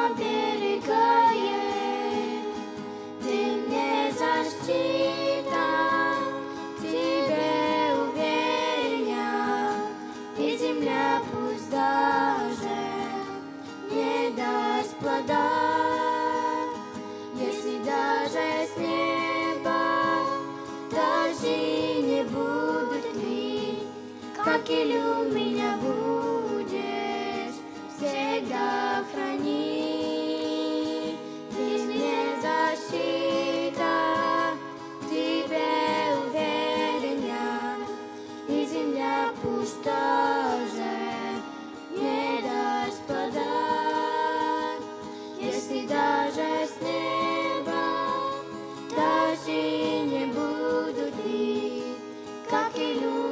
оберегает. Ты мне защита, тебе уверен и земля пусть даже не даст плода. Если даже с неба дожди не будут лить, как или у меня будешь всегда хранить. Ты мне защита, тебе уверен и земля пусть тоже не даст плода. Если даже с неба дожди не будут лить, как и люди.